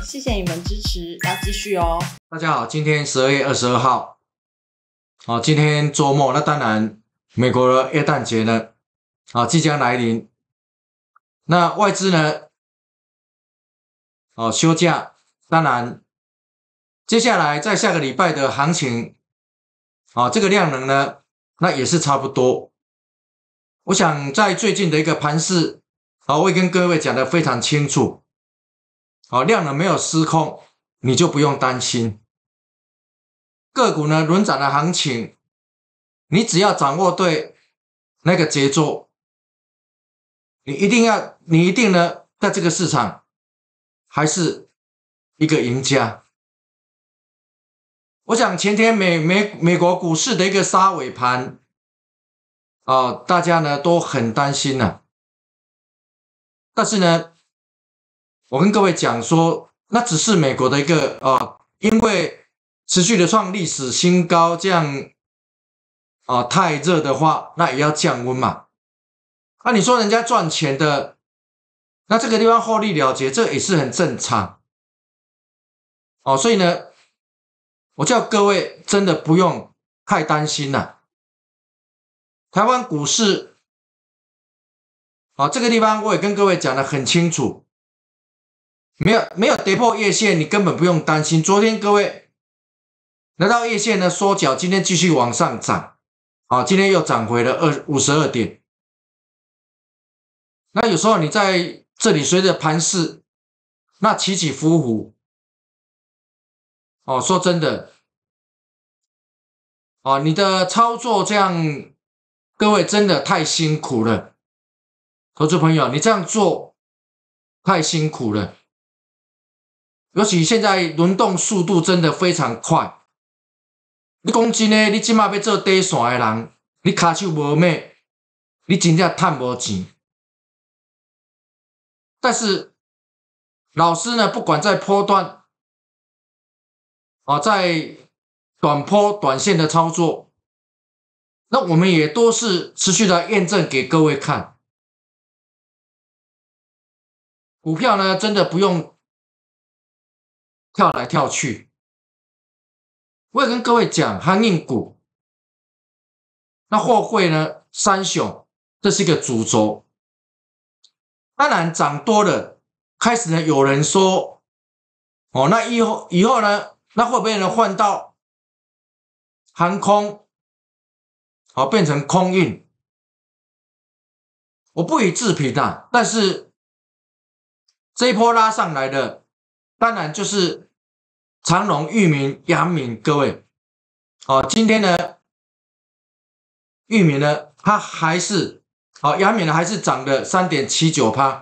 谢谢你们支持，要继续哦。 大家好，今天12月22号，今天周末，那当然美国的耶诞节呢，即将来临。那外资呢，休假，当然接下来在下个礼拜的行情，这个量能呢，那也是差不多。我想在最近的一个盘势，我会跟各位讲得非常清楚，量能没有失控，你就不用担心。个股呢轮涨的行情，你只要掌握对那个节奏，你一定呢在这个市场还是一个赢家。我想前天美国股市的一个杀尾盘，大家呢都很担心啊。但是呢，我跟各位讲说，那只是美国的一个因为持续的创历史新高，这样太热的话，那也要降温嘛。你说人家赚钱的，那这个地方获利了结，这也是很正常。所以呢，我叫各位真的不用太担心了。台湾股市，这个地方我也跟各位讲得很清楚，没有跌破月线，你根本不用担心。昨天各位来到月线呢缩脚，今天继续往上涨，今天又涨回了52点。那有时候你在这里随着盘势，那起起伏伏，说真的，你的操作这样，各位真的太辛苦了，投资朋友，你这样做太辛苦了。尤其现在轮动速度真的非常快。你讲真的，你现在要做底线的人，你脚手无马，你真正赚无钱。但是老师呢，不管在波段，在短波短线的操作，那我们也都是持续的验证给各位看。股票呢，真的不用跳来跳去。我也跟各位讲，航运股，那货柜呢，三雄，这是一个主轴。当然涨多了，开始呢有人说，那以后呢，那会不会呢换到航空，变成空运？我不予置评啊，但是这一波拉上来的，当然就是长荣、裕民、阳明，各位，今天呢，裕民呢，它还是阳明呢还是涨了 3.79%，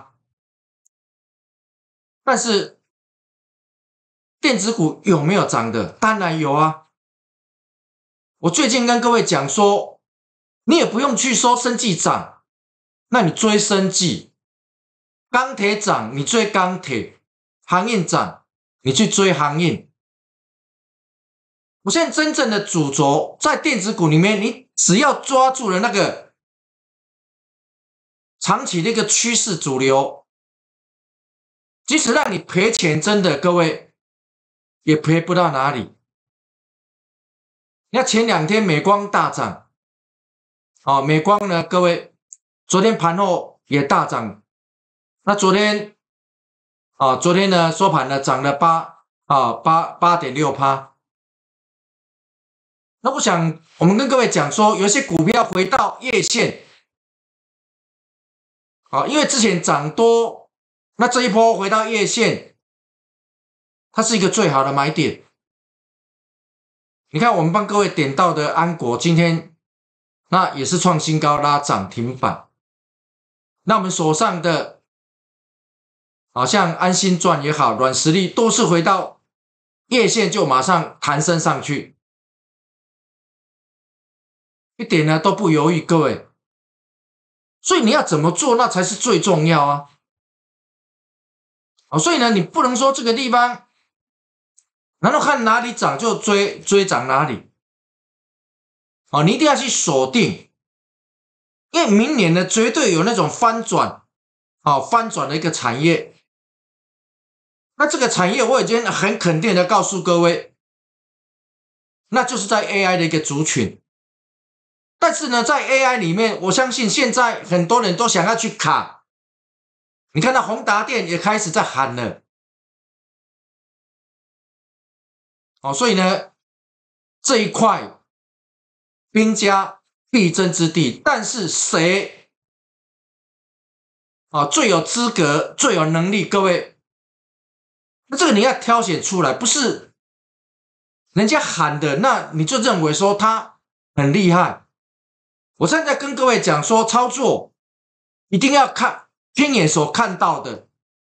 但是电子股有没有涨的？当然有啊。我最近跟各位讲说，你也不用去说生技涨，那你追生技；钢铁涨，你追钢铁；航运涨，你去追航运。我现在真正的主轴在电子股里面，你只要抓住了那个长期的一个趋势主流，即使让你赔钱，真的各位也赔不到哪里。你看前2天美光大涨，美光呢，各位昨天盘后也大涨。那昨天呢收盘呢涨了8.6%。那我想我们跟各位讲说，有些股票回到月线，因为之前涨多，那这一波回到月线，它是一个最好的买点。你看我们帮各位点到的安国，今天那也是创新高，拉涨停板。那我们手上的像安心赚也好，软实力都是回到月线就马上弹升上去，一点呢都不犹豫，各位。所以你要怎么做，那才是最重要啊。所以呢，你不能说这个地方，然后看哪里涨就追涨哪里。你一定要去锁定，因为明年呢绝对有那种翻转的一个产业。 那这个产业我已经很肯定的告诉各位，那就是在 AI 的一个族群。但是呢，在 AI 里面，我相信现在很多人都想要去卡。你看到宏达电也开始在喊了，所以呢，这一块兵家必争之地，但是谁最有资格、最有能力？各位，那这个你要挑选出来，不是人家喊的，那你就认为说他很厉害。我现在跟各位讲说，操作一定要看亲眼所看到的，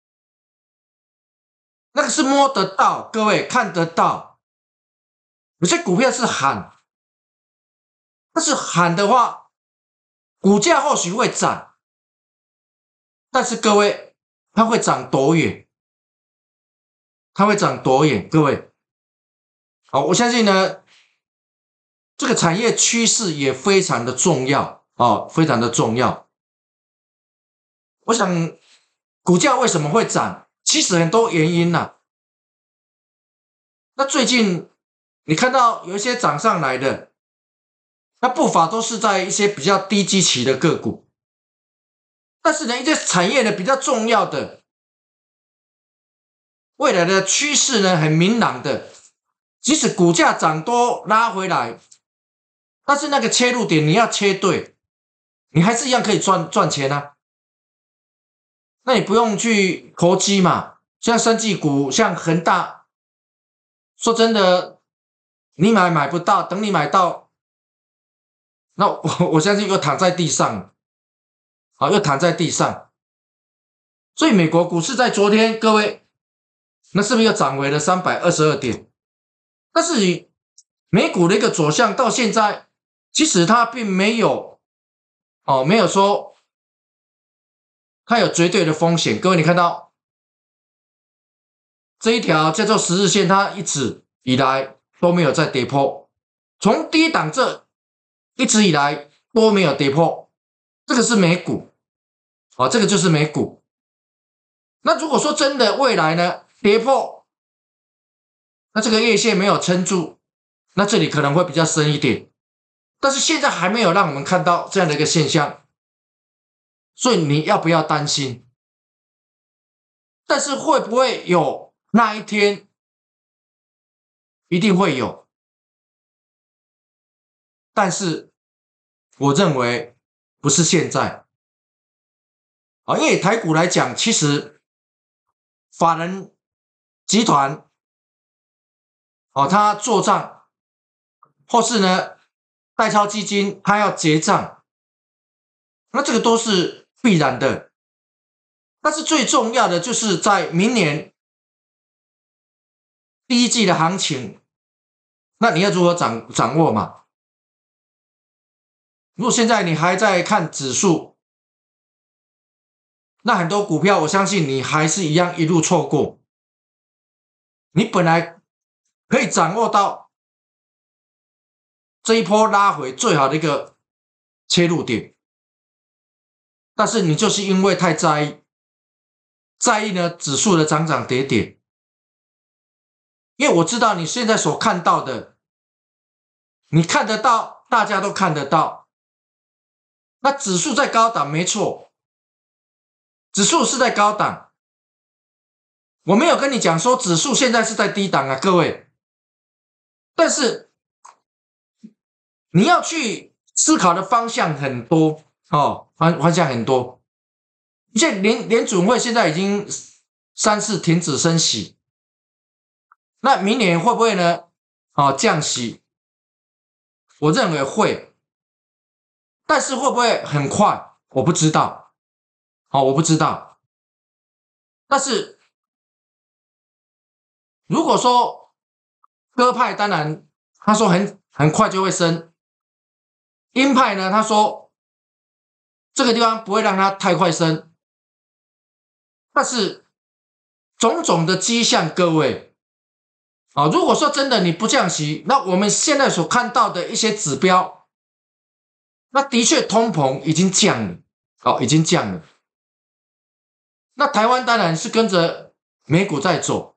那个是摸得到，各位看得到。有些股票是喊，但是喊的话，股价或许会涨，但是各位，它会涨多远？它会涨多远？各位，好，我相信呢，这个产业趋势也非常的重要非常的重要。我想，股价为什么会涨？其实很多原因呐。那最近你看到有一些涨上来的，那步伐都是在一些比较低基期的个股，但是呢，一些产业呢比较重要的，未来的趋势呢很明朗的，即使股价涨多拉回来，但是那个切入点你要切对，你还是一样可以赚钱啊。那你不用去投机嘛，像生技股，像恒大，说真的，你买不到，等你买到，那我相信又躺在地上，又躺在地上。所以美国股市在昨天，各位，那是不是又涨回了322点？但是以美股的一个走向到现在，其实它并没有没有说它有绝对的风险。各位，你看到这一条叫做10日线，它一直以来都没有再跌破，从低档这一直以来都没有跌破，这个是美股这个就是美股。那如果说真的未来呢跌破，那这个月线没有撑住，那这里可能会比较深一点，但是现在还没有让我们看到这样的一个现象，所以你要不要担心？但是会不会有那一天？一定会有，但是我认为不是现在因为台股来讲，其实法人集团他做账，或是呢代抄基金他要结账，那这个都是必然的。但是最重要的就是在明年第一季的行情，那你要如何掌握嘛？如果现在你还在看指数，那很多股票我相信你还是一样一路错过。你本来可以掌握到这一波拉回最好的一个切入点，但是你就是因为太在意呢指数的涨跌跌，因为我知道你现在所看到的，你看得到，大家都看得到。那指数在高档没错，指数是在高档，我没有跟你讲说指数现在是在低档啊，各位。但是你要去思考的方向很多方向很多。现在联准会现在已经3次停止升息，那明年会不会呢降息？我认为会，但是会不会很快？我不知道我不知道。但是如果说鸽派，当然他说很快就会升，鹰派呢他说这个地方不会让它太快升，但是种种的迹象，各位如果说真的你不降息，那我们现在所看到的一些指标，那的确通膨已经降了已经降了。那台湾当然是跟着美股在走。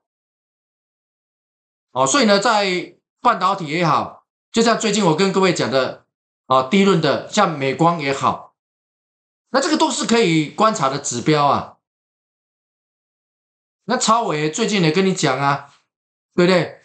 所以呢，在半导体也好，就像最近我跟各位讲的低润的，像美光也好，那这个都是可以观察的指标啊。那超微最近也跟你讲啊，对不对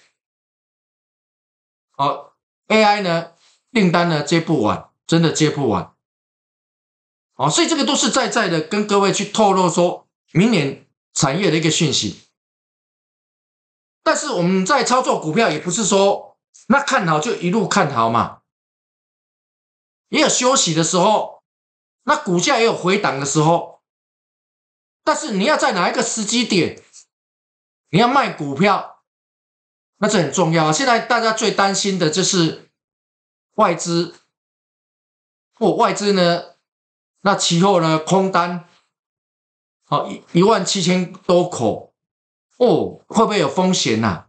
？AI 呢订单呢接不完，真的接不完。所以这个都是在的跟各位去透露说明年产业的一个讯息。但是我们在操作股票也不是说那看好就一路看好嘛，也有休息的时候，那股价也有回档的时候。但是你要在哪一个时机点，你要卖股票，那这很重要啊。现在大家最担心的就是外资，外资呢，那期货呢空单17000多口。会不会有风险啊？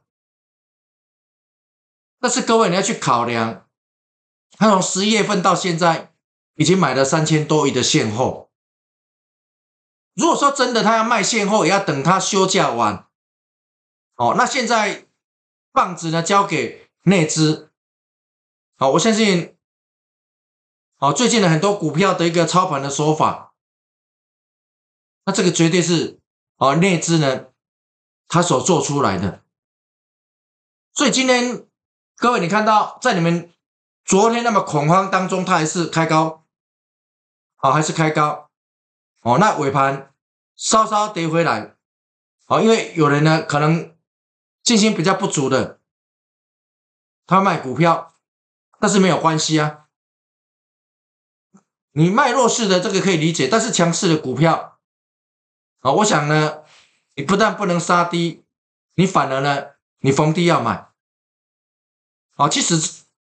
但是各位你要去考量，他从11月份到现在已经买了3000多亿的现货。如果说真的他要卖现货，也要等他休假完。那现在棒子呢交给内资。我相信最近的很多股票的一个操盘的手法，那这个绝对是内资呢他所做出来的。所以今天各位你看到在你们昨天那么恐慌当中，它还是开高，还是开高。那尾盘稍稍跌回来，因为有人呢可能信心比较不足的，他卖股票，但是没有关系啊。你卖弱势的这个可以理解，但是强势的股票，我想呢，你不但不能杀低，你反而呢，你逢低要买。其实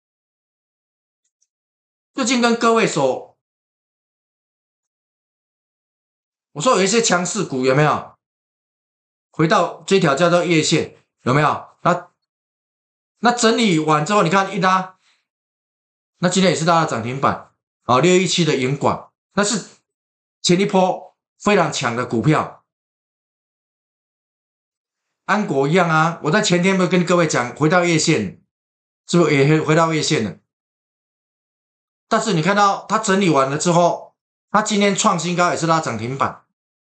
最近跟各位说，我说有一些强势股有没有回到这条叫做月线，有没有？那整理完之后，你看一拉，那今天也是拉到涨停板，617的银广，那是前一波非常强的股票。安国一样啊，我在前天没有跟各位讲回到月线，是不是也回到月线了？但是你看到它整理完了之后，它今天创新高也是拉涨停板。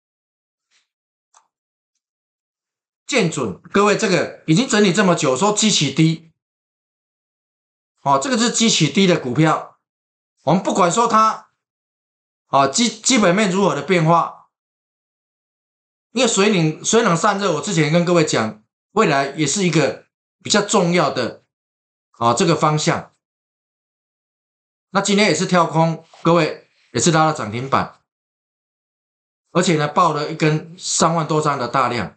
建准，各位这个已经整理这么久，说基期低，这个是基期低的股票，我们不管说它基本面如何的变化，因为水冷散热，我之前跟各位讲，未来也是一个比较重要的这个方向。那今天也是跳空，各位也是拉到涨停板，而且呢爆了一根3万多张的大量。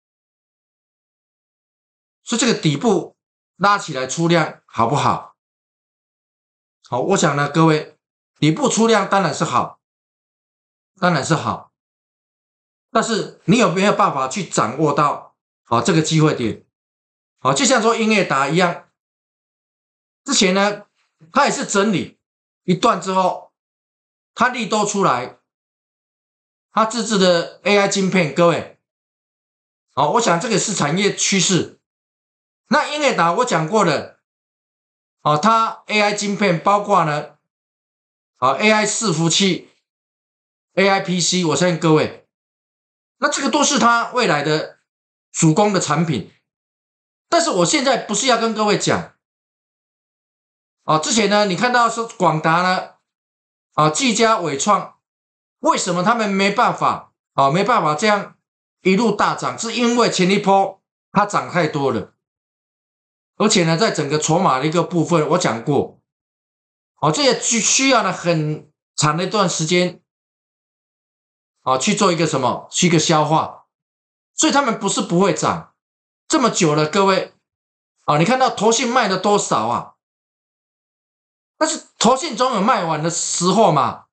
所以这个底部拉起来出量好不好？我想呢，各位底部出量当然是好，当然是好，但是你有没有办法去掌握到这个机会点？就像说英业达一样，之前呢它也是整理一段之后，它利多出来，它自制的 AI 晶片，各位，我想这个是产业趋势。那英业达我讲过了，它 AI 晶片包括呢AI 伺服器、AI PC， 我相信各位，那这个都是它未来的主攻的产品。但是我现在不是要跟各位讲之前呢你看到是广达呢技嘉、伟创，为什么他们没办法这样一路大涨，是因为前一波它涨太多了。而且呢，在整个筹码的一个部分，我讲过，这也需要呢很长的一段时间，去做一个什么，去一个消化。所以他们不是不会涨，这么久了，各位，你看到投信卖了多少啊？但是投信总有卖完的时候嘛。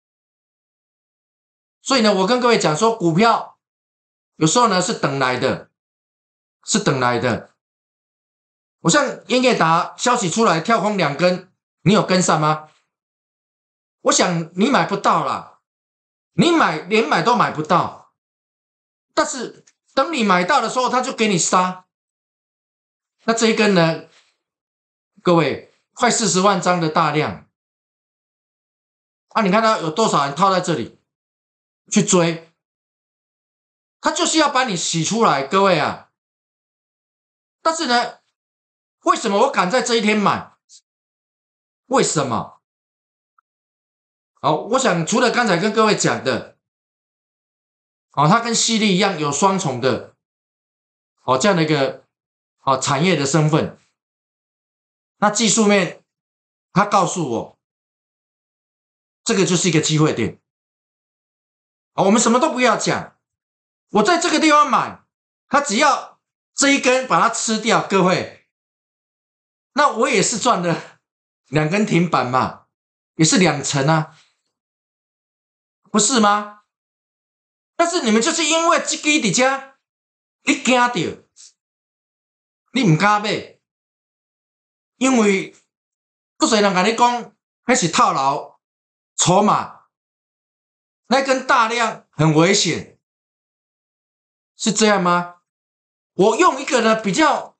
所以呢，我跟各位讲说，股票有时候呢是等来的，是等来的。我像英业达消息出来跳空2根，你有跟上吗？我想你买不到啦，你连买都买不到。但是等你买到的时候，他就给你杀。那这一根呢，各位快40万张的大量啊！你看他有多少人套在这里去追，他就是要把你洗出来，各位啊！但是呢，为什么我敢在这一天买？为什么？好，我想除了刚才跟各位讲的，它跟犀利一样有双重的这样的一个产业的身份。那技术面，他告诉我，这个就是一个机会点。我们什么都不要讲，我在这个地方买，他只要这一根把它吃掉，各位，那我也是赚了2根停板嘛，也是2成啊，不是吗？但是你们就是因为这个在这，你惊到，你唔敢买，因为不少人跟你讲，那是套牢筹码，那根大量很危险，是这样吗？我用一个呢比较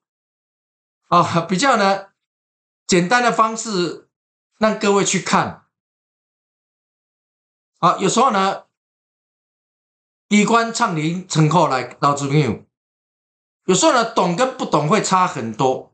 呢简单的方式让各位去看有时候呢，机关唱铃成后来到这边，有时候呢懂跟不懂会差很多。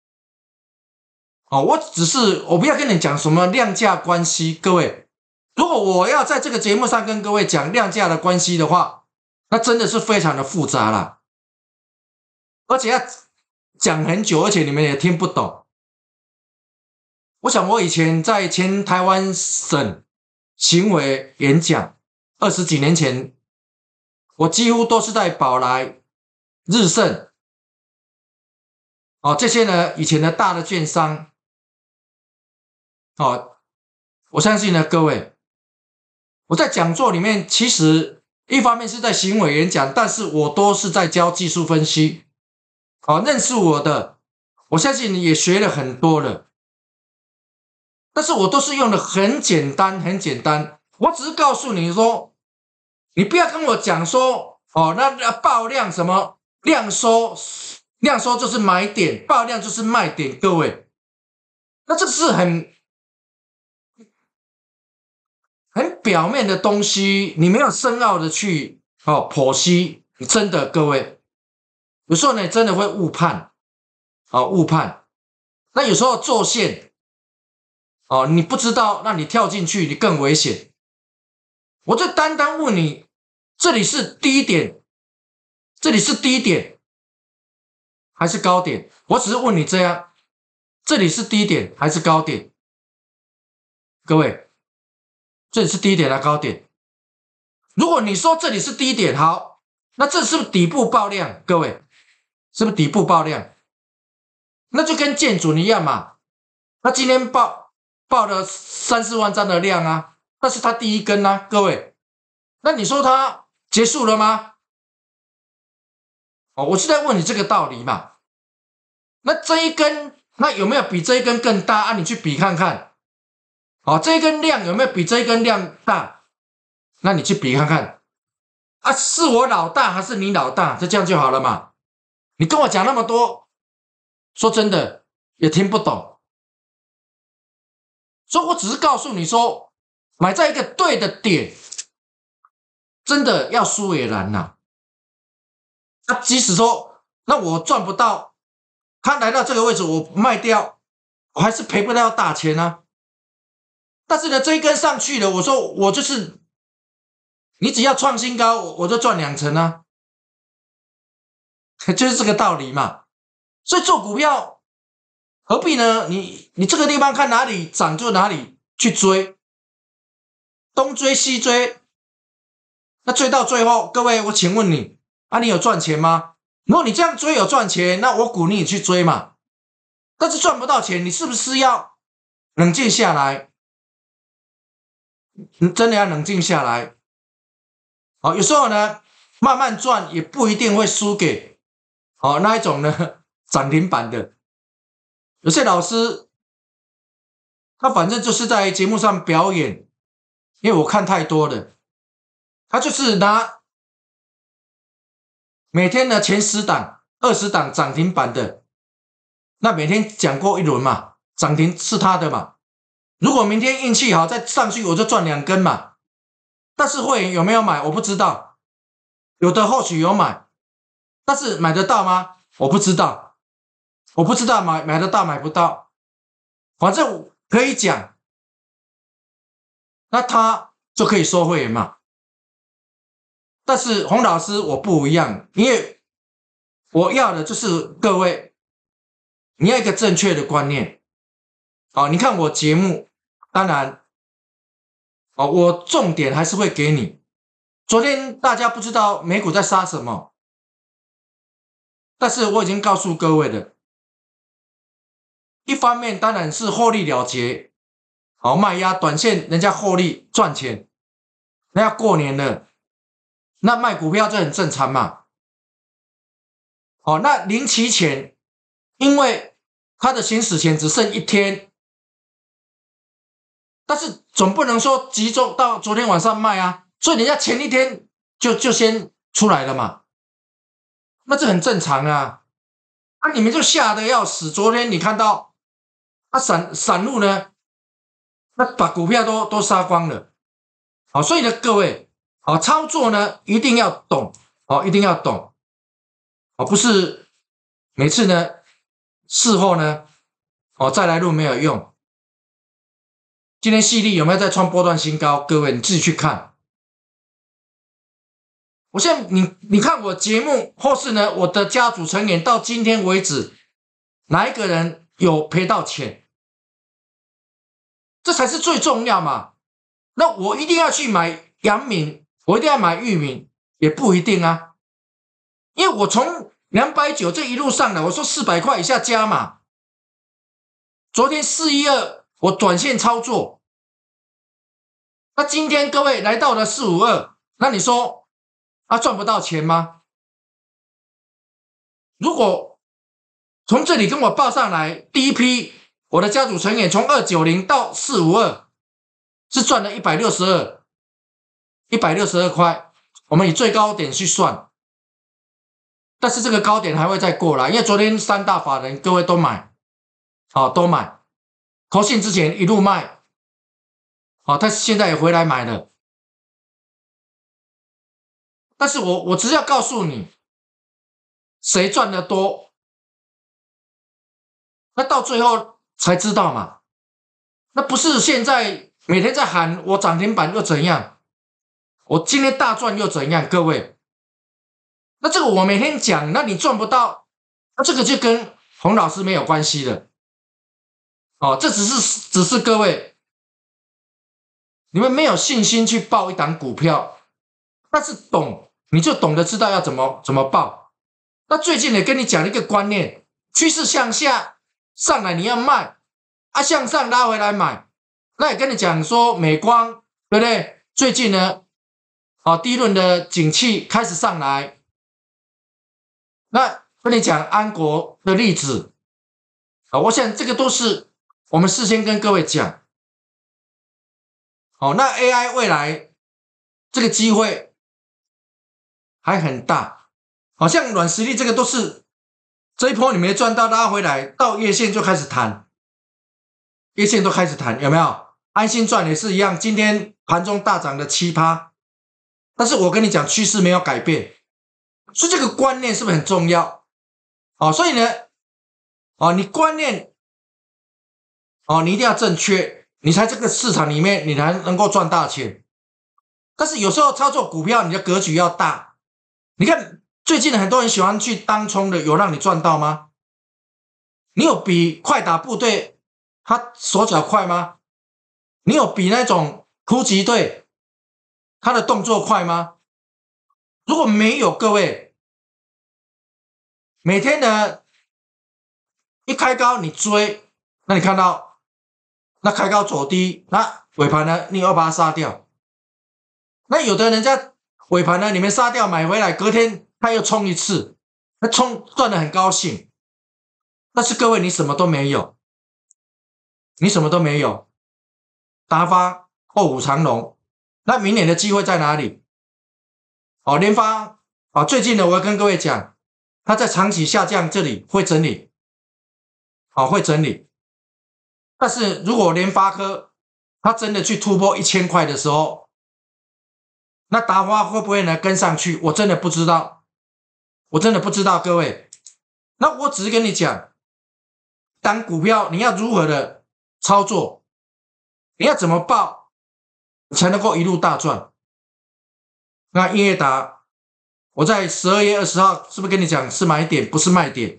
我不要跟你讲什么量价关系，各位，如果我要在这个节目上跟各位讲量价的关系的话，那真的是非常的复杂啦，而且要讲很久，而且你们也听不懂。我想我以前在前台湾省行委演讲，20几年前，我几乎都是在宝来、日盛这些呢以前的大的券商我相信呢各位，我在讲座里面其实一方面是在行委演讲，但是我都是在教技术分析。认识我的，我相信你也学了很多了，但是我都是用的很简单，很简单。我只是告诉你说，你不要跟我讲说那爆量什么量缩就是买点，爆量就是卖点，各位，那这是很表面的东西，你没有深奥的去剖析，你真的各位，有时候呢真的会误判误判。那有时候做线你不知道，那你跳进去你更危险。我就单单问你，这里是低点，这里是低点还是高点？我只是问你这样，这里是低点还是高点？各位，这里是低点还是高点？如果你说这里是低点，好，那这是不是底部爆量？各位，是不是底部爆量？那就跟建准一样嘛，那今天爆了3-4万张的量啊，那是它第一根啊，各位，那你说它结束了吗？我是在问你这个道理嘛。那这一根，那有没有比这一根更大啊？你去比看看。这一根量有没有比这一根量大？那你去比看看。是我老大还是你老大？就这样就好了嘛。你跟我讲那么多，说真的也听不懂。所以我只是告诉你说，买在一个对的点，真的要输也难呐。即使说那我赚不到，他来到这个位置我卖掉，我还是赔不到大钱啊。但是呢，这一根上去了，我说我就是，你只要创新高，我就赚2成啊，就是这个道理嘛。所以做股票何必呢？你这个地方看哪里涨就哪里去追，东追西追，那追到最后，各位，我请问你你有赚钱吗？如果你这样追有赚钱，那我鼓励你去追嘛。但是赚不到钱，你是不是要冷静下来？你真的要冷静下来。有时候呢，慢慢赚也不一定会输给那一种呢涨停板的。有些老师他反正就是在节目上表演，因为我看太多了，他就是拿每天呢前10档、20档涨停板的，那每天讲过一轮嘛，涨停是他的嘛。如果明天运气好再上去，我就赚2根嘛。但是会员有没有买我不知道，有的或许有买，但是买得到吗？我不知道，我不知道买得到买不到，反正可以讲，那他就可以收会员嘛。但是洪老师我不一样，因为我要的就是各位，你要一个正确的观念。你看我节目，当然，我重点还是会给你。昨天大家不知道美股在杀什么，但是我已经告诉各位了。一方面当然是获利了结，卖压短线，人家获利赚钱，人家过年了，那卖股票就很正常嘛。那临期前，因为它的行使前只剩1天，但是总不能说集中到昨天晚上卖啊，所以人家前1天就先出来了嘛，那这很正常啊。你们就吓得要死，昨天你看到散户呢，那把股票都杀光了。所以呢，各位，操作呢一定要懂，一定要懂，不是每次呢事后呢，再来录没有用。今天细粒有没有在创波段新高？各位你自己去看。我现在你看我节目，或是呢我的家族成员到今天为止，哪一个人有赔到钱？这才是最重要嘛。那我一定要去买阳明，我一定要买裕民，也不一定啊。因为我从290这一路上来，我说400块以下加码。昨天412我短线操作，那今天各位来到了452，那你说赚不到钱吗？如果从这里跟我报上来，第一批我的家族成员从290到452是赚了162块，我们以最高点去算，但是这个高点还会再过来，因为昨天3大法人各位都买，都买，投信之前一路卖，他现在也回来买了。但是我只是要告诉你，谁赚得多，那到最后才知道嘛。那不是现在每天在喊我涨停板又怎样，我今天大赚又怎样，各位。那这个我每天讲，那你赚不到，那这个就跟洪老师没有关系了。这只是各位，你们没有信心去报一档股票，但是你就懂得知道要怎么报。那最近也跟你讲了一个观念，趋势向下上来你要卖，向上拉回来买。那也跟你讲说美光，对不对？最近呢，第一轮的景气开始上来。那跟你讲安国的例子，我想这个都是我们事先跟各位讲。那 AI 未来这个机会还很大，好像软实力这个都是这一波你没赚到，拉回来到月线就开始弹，月线都开始弹，有没有？安心赚也是一样，今天盘中大涨的7%，但是我跟你讲趋势没有改变，所以这个观念是不是很重要？所以呢，你观念你一定要正确，你在这个市场里面你才能够赚大钱。但是有时候操作股票你的格局要大，你看最近很多人喜欢去当冲的，有让你赚到吗？你有比快打部队他手脚快吗？你有比那种突击队他的动作快吗？如果没有，各位每天呢一开高你追，那你看到那开高走低，那尾盘呢你要把它杀掉。那有的人家尾盘呢你们杀掉买回来，隔天他又冲一次，那冲赚得很高兴。但是各位你什么都没有，你什么都没有，达发卧虎藏龙，那明年的机会在哪里？联发啊，最近呢，我要跟各位讲，它在长期下降这里会整理，好，会整理。但是如果联发科它真的去突破1000块的时候，那达华会不会呢跟上去？我真的不知道，我真的不知道，各位。那我只是跟你讲，当股票你要如何的操作，你要怎么报才能够一路大赚？那英业达，我在12月20号是不是跟你讲是买点，不是卖点？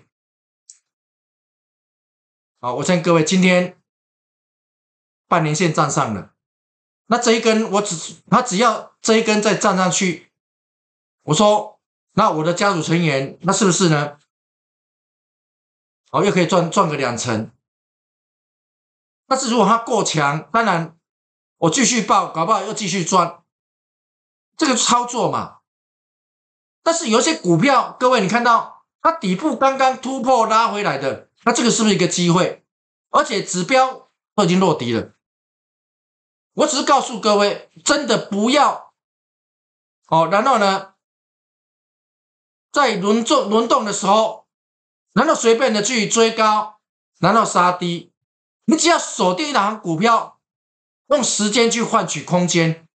好，我相信各位今天半年线站上了，那这一根它只要这一根再站上去，我说那我的家族成员那是不是呢？好，又可以赚个2成。但是如果它过强，当然我继续报，搞不好又继续赚，这个操作嘛。但是有一些股票，各位你看到它底部刚刚突破拉回来的，那这个是不是一个机会？而且指标都已经落底了。我只是告诉各位，真的不要然后呢，在轮动的时候，然后随便的去追高，然后杀低。你只要锁定一档股票，用时间去换取空间，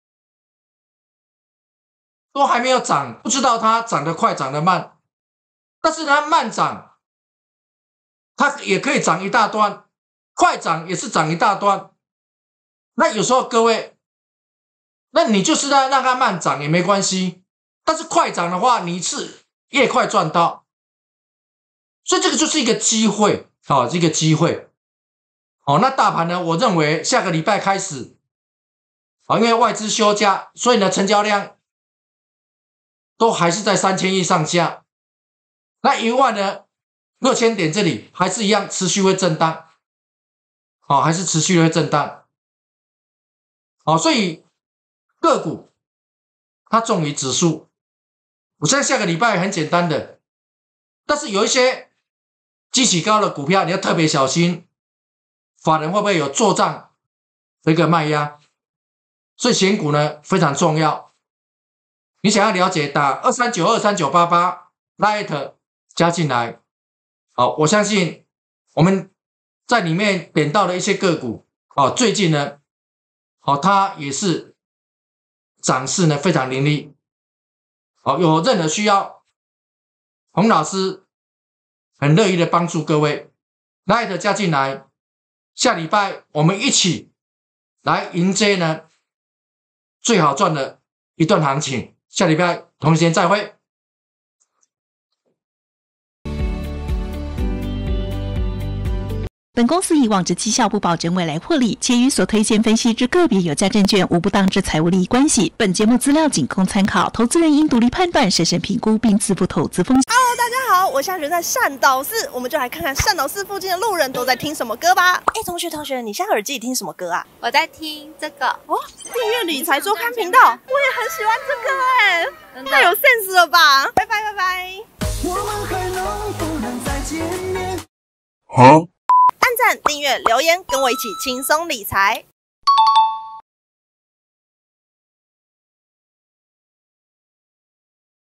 都还没有涨，不知道它涨得快涨得慢，但是它慢涨，它也可以涨一大段，快涨也是涨一大段。那有时候各位，那你就是让它慢涨也没关系，但是快涨的话，你是越快赚到，所以这个就是一个机会，这个机会。那大盘呢？我认为下个礼拜开始，因为外资休假，所以呢成交量都还是在3000亿上下。那1万呢6000点这里还是一样持续会震荡，还是持续会震荡。所以个股它重于指数。我现在下个礼拜很简单的，但是有一些基期高的股票你要特别小心。法人会不会有做账的一个卖压？所以选股呢非常重要。你想要了解，打239239988 Light 加进来。好，我相信我们在里面点到的一些个股，最近呢，它也是涨势呢非常凌厉。有任何需要，洪老师很乐意的帮助各位 Light 加进来。下礼拜我们一起来迎接呢最好赚的一段行情。下礼拜同一时间再会。 本公司以往之绩效不保证未来获利，且与所推荐分析之个别有价证券无不当之财务利益关系。本节目资料仅供参考，投资人应独立判断、审慎评估并自负投资风险。 Hello， 大家好，我现在人在善导寺，我们就来看看善导寺附近的路人都在听什么歌吧。同学，你现在耳机里听什么歌啊？ 我在听这个订阅理财周刊频道，我也很喜欢这个太有 sense 了吧！拜拜。我们还能不能再见面？按赞、订阅、留言，跟我一起轻松理财。